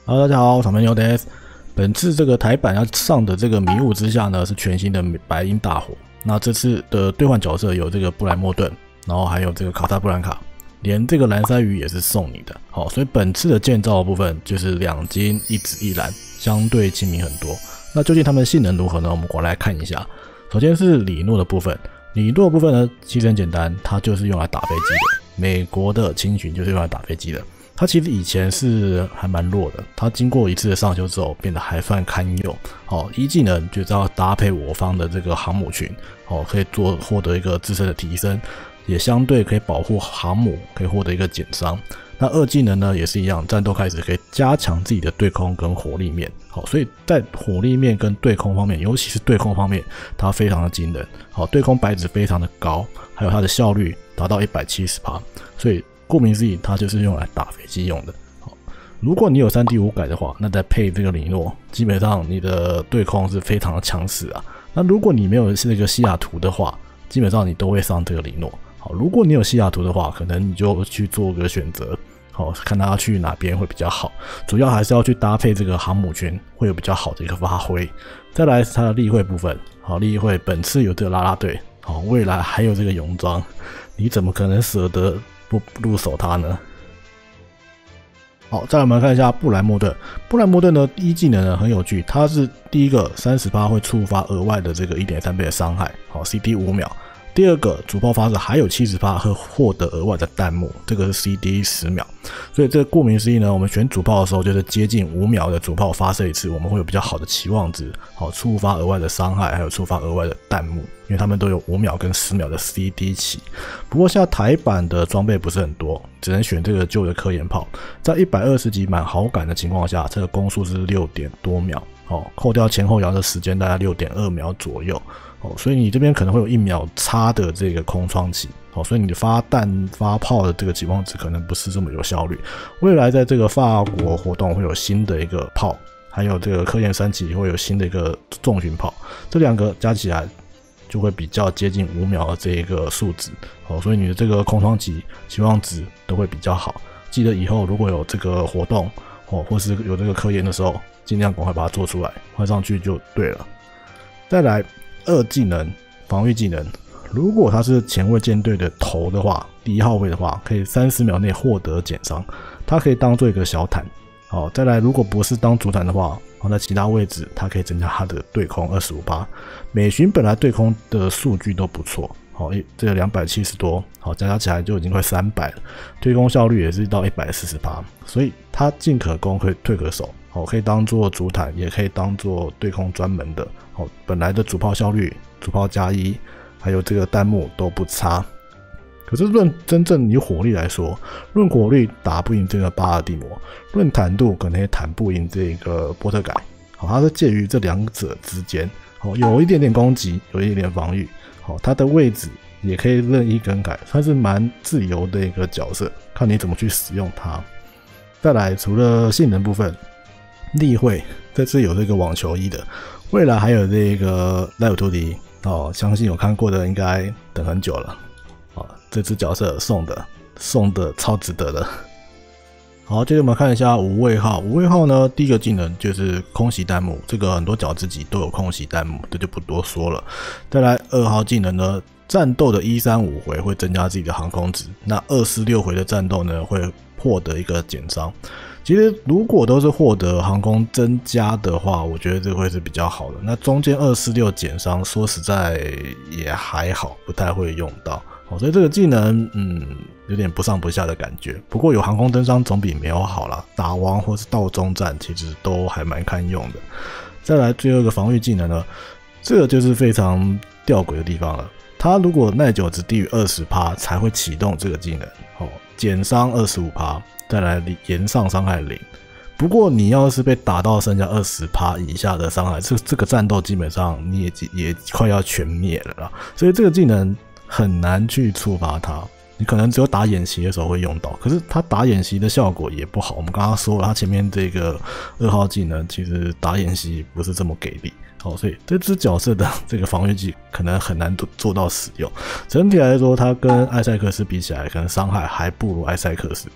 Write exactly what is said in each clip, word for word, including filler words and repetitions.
Hello， 大家好，我是牛德。本次这个台版要上的这个迷雾之下呢，是全新的白鹰大火。那这次的兑换角色有这个布莱莫顿，然后还有这个卡萨布兰卡，连这个蓝鳃鱼也是送你的。好，所以本次的建造的部分就是两金一紫一蓝，相对亲民很多。那究竟它们性能如何呢？我们过来看一下。首先是里诺的部分，里诺的部分呢，其实很简单，它就是用来打飞机的。美国的轻巡就是用来打飞机的。它其实以前是还蛮弱的，它经过一次的上修之后，变得还算堪用。哦，一技能就是要搭配我方的这个航母群，哦，可以做获得一个自身的提升，也相对可以保护航母，可以获得一个减伤。那二技能呢也是一样，战斗开始可以加强自己的对空跟火力面。好，所以在火力面跟对空方面，尤其是对空方面，它非常的惊人。好，对空白值非常的高，还有它的效率达到 百分之一百七十， 所以顾名思义，它就是用来打飞机用的。好，如果你有 三 D 五改的话，那再配这个里诺，基本上你的对空是非常的强势啊。那如果你没有这个西雅图的话，基本上你都会上这个里诺。好，如果你有西雅图的话，可能你就去做个选择。好，看他去哪边会比较好，主要还是要去搭配这个航母群，会有比较好的一个发挥。再来是它的例会部分，好，例会本次有这个啦啦队，好，未来还有这个泳装，你怎么可能舍得不入手它呢？好，再来我们看一下布莱莫顿。布莱莫顿的一技能呢很有趣，它是第一个 百分之三十 会触发额外的这个 一点三 倍的伤害，好 ，C D 五秒。第二个主炮发射还有 百分之七十 会获得额外的弹幕，这个是 C D 十秒。所以这个顾名思义呢，我们选主炮的时候就是接近五秒的主炮发射一次，我们会有比较好的期望值，好，触发额外的伤害，还有触发额外的弹幕，因为他们都有五秒跟十秒的 C D 起。不过现在台版的装备不是很多，只能选这个旧的科研炮，在一百二十级满好感的情况下，这个攻速是 六点多秒，好，扣掉前后摇的时间大概 六点二秒左右。哦，所以你这边可能会有一秒差的这个空窗期，哦，所以你发弹发炮的这个期望值可能不是这么有效率。未来在这个法国活动会有新的一个炮，还有这个科研三期会有新的一个重巡炮，这两个加起来就会比较接近五秒的这一个数值，哦，所以你的这个空窗期期望值都会比较好。记得以后如果有这个活动，哦，或是有这个科研的时候，尽量赶快把它做出来，换上去就对了。再来。二技能防御技能，如果他是前卫舰队的头的话，第一号位的话，可以三十秒内获得减伤，它可以当做一个小坦。好，再来，如果不是当主坦的话，在其他位置它可以增加它的对空 百分之二十五。美巡本来对空的数据都不错，好，这个两百七十多，好，加加起来就已经快三百了，对空效率也是到 百分之一百四十， 所以它进可攻，可以退可守。好，可以当做主坦，也可以当做对空专门的。好，本来的主炮效率、主炮加一，还有这个弹幕都不差。可是论真正以火力来说，论火力打不赢这个巴尔的摩，论坦度可能也坦不赢这个波特改。好，它是介于这两者之间。好，有一点点攻击，有一点点防御。好，它的位置也可以任意更改，算是蛮自由的一个角色，看你怎么去使用它。再来，除了性能部分。例会这次有这个网球衣的，未来还有这个赖尔图迪哦，相信有看过的应该等很久了哦。这只角色送的送的超值得的。好，接着我们看一下无畏号。无畏号呢，第一个技能就是空袭弹幕，这个很多角自己都有空袭弹幕，这就不多说了。再来二号技能呢，战斗的一三五回会增加自己的航空值，那二四六回的战斗呢会获得一个减伤。其实如果都是获得航空增加的话，我觉得这会是比较好的。那中间二四六减伤，说实在也还好，不太会用到。好，所以这个技能，嗯，有点不上不下的感觉。不过有航空增伤总比没有好啦，打王或是到中战其实都还蛮堪用的。再来最后一个防御技能呢，这个就是非常吊诡的地方了。它如果耐久值低于 百分之二十 才会启动这个技能，哦，减伤 百分之二十五。再来延上伤害零，不过你要是被打到剩下 百分之二十 以下的伤害，这这个战斗基本上你也也快要全灭了啦。所以这个技能很难去触发它，你可能只有打演习的时候会用到，可是它打演习的效果也不好。我们刚刚说了，它前面这个二号技能其实打演习不是这么给力。好，所以这只角色的这个防御技可能很难做到使用。整体来说，它跟艾塞克斯比起来，可能伤害还不如艾塞克斯。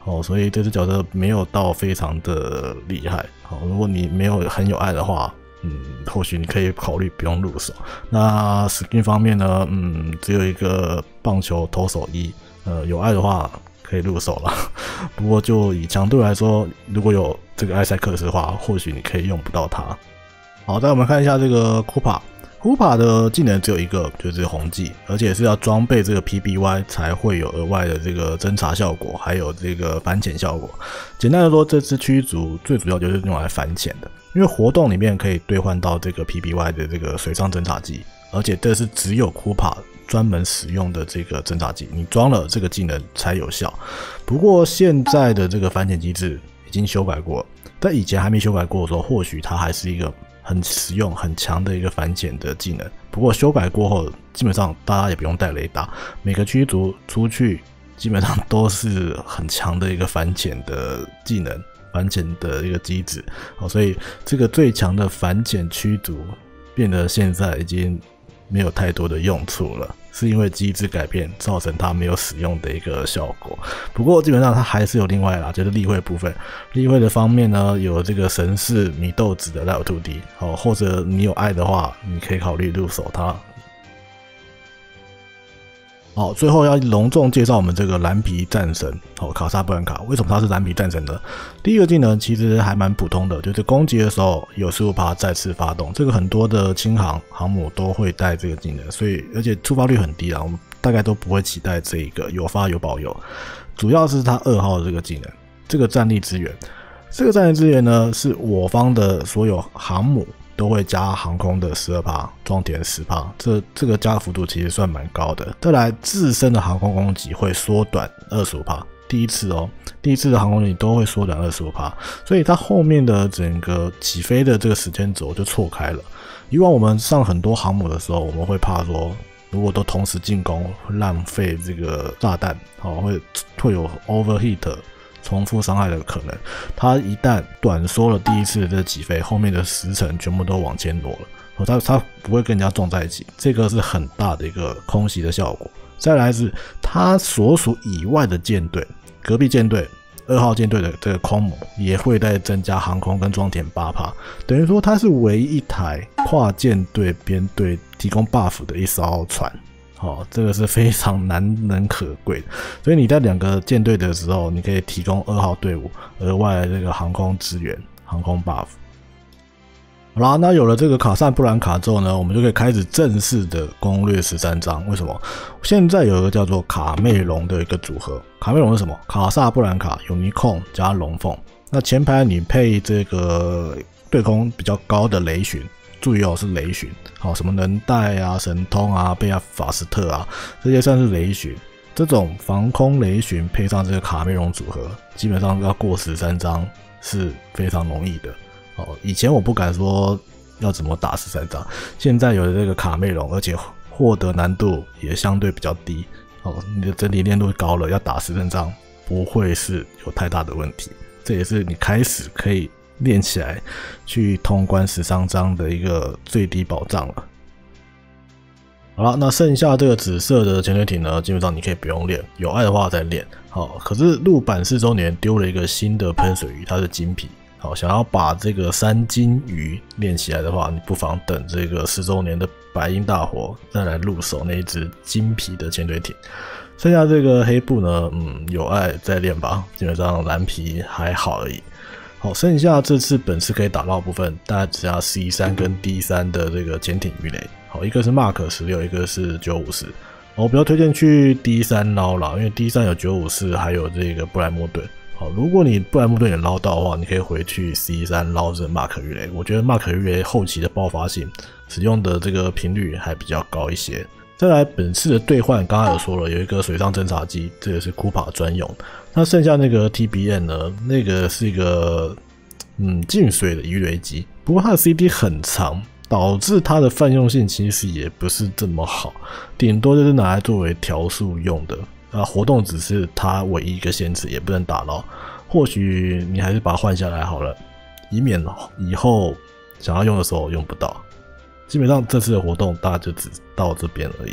哦，所以这只角色没有到非常的厉害。好，如果你没有很有爱的话，嗯，或许你可以考虑不用入手。那 skin 方面呢，嗯，只有一个棒球投手一，呃，有爱的话可以入手了。不过就以强度来说，如果有这个艾塞克斯的话，或许你可以用不到它。好，再我们看一下这个库帕。库帕的技能只有一个，就是红技，而且是要装备这个 P B Y 才会有额外的这个侦查效果，还有这个反潜效果。简单的说，这只驱逐最主要就是用来反潜的，因为活动里面可以兑换到这个 P B Y 的这个水上侦察机，而且这是只有库帕专门使用的这个侦察机，你装了这个技能才有效。不过现在的这个反潜机制已经修改过了，但以前还没修改过的时候，或许它还是一个很实用、很强的一个反潜的技能。不过修改过后，基本上大家也不用带雷达，每个驱逐出去基本上都是很强的一个反潜的技能、反潜的一个机制。好，所以这个最强的反潜驱逐变得现在已经没有太多的用处了，是因为机制改变造成它没有使用的一个效果。不过基本上它还是有另外啦，就是例会部分。例会的方面呢，有这个神似米豆子的 Level 二 D， 好，或者你有爱的话，你可以考虑入手它。好，最后要隆重介绍我们这个蓝皮战神，好，卡萨布兰卡。为什么它是蓝皮战神呢？第一个技能其实还蛮普通的，就是攻击的时候有 十五趴 再次发动，这个很多的轻航航母都会带这个技能，所以而且触发率很低啦，我们大概都不会期待这一个有发有保佑。主要是它二号的这个技能，这个战力资源，这个战力资源呢是我方的所有航母都会加航空的 百分之十二， 装填 百分之十， 这这个加的幅度其实算蛮高的。再来自身的航空攻击会缩短 百分之二十五， 第一次哦，第一次的航空攻击都会缩短 百分之二十五， 所以它后面的整个起飞的这个时间轴就错开了。以往我们上很多航母的时候，我们会怕说如果都同时进攻会浪费这个炸弹，哦，会会有 overheat重复伤害的可能。它一旦短缩了第一次的这个起飞，后面的时程全部都往前挪了，哦，它它不会跟人家撞在一起，这个是很大的一个空袭的效果。再来是它所属以外的舰队，隔壁舰队二号舰队的这个空母也会再增加航空跟装填 百分之八， 等于说它是唯一一台跨舰队编队提供 buff 的一艘船。哦，这个是非常难能可贵的，所以你在两个舰队的时候，你可以提供二号队伍额外的这个航空支援、航空 buff。好啦，那有了这个卡萨布兰卡之后呢，我们就可以开始正式的攻略十三章。为什么？现在有一个叫做卡妹龙的一个组合，卡妹龙是什么？卡萨布兰卡有尼控加龙凤，那前排你配这个对空比较高的雷巡。注意哦，是雷巡，好，什么能带啊、神通啊、贝亚法斯特啊，这些算是雷巡。这种防空雷巡配上这个卡梅隆组合，基本上要过十三章是非常容易的。哦，以前我不敢说要怎么打十三章，现在有了这个卡梅隆，而且获得难度也相对比较低。哦，你的整体练度高了，要打十三章不会是有太大的问题。这也是你开始可以练起来去通关十三章的一个最低保障了。好了，那剩下这个紫色的潜水艇呢，基本上你可以不用练，有爱的话再练。好，可是陆版四周年丢了一个新的喷水鱼，它是金皮。好，想要把这个三金鱼练起来的话，你不妨等这个四周年的白鹰大火再来入手那一只金皮的潜水艇。剩下这个黑布呢，嗯，有爱再练吧，基本上蓝皮还好而已。好，剩下这次本次可以打到的部分，大概只剩下 C 三 跟 D 三 的这个潜艇鱼雷。好，一个是 Mark 十六，一个是九五四。我比较推荐去 D 三 捞啦，因为 D 三 有九五四，还有这个布莱莫顿。好，如果你布莱莫顿也捞到的话，你可以回去 C 三 捞这 Mark 鱼雷。我觉得 Mark 鱼雷后期的爆发性，使用的这个频率还比较高一些。再来，本次的兑换刚刚有说了，有一个水上侦察机，这个是库帕专用。那剩下那个 T B N 呢？那个是一个嗯进水的鱼雷机，不过它的 C D 很长，导致它的泛用性其实也不是这么好，顶多就是拿来作为调速用的。啊，活动只是它唯一一个限制，也不能打捞。或许你还是把它换下来好了，以免以后想要用的时候用不到。基本上这次的活动大家就只到这边而已。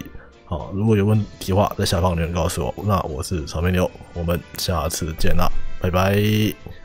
好，如果有问题的话，在下方留言告诉我。那我是草莓牛，我们下次见啦，拜拜。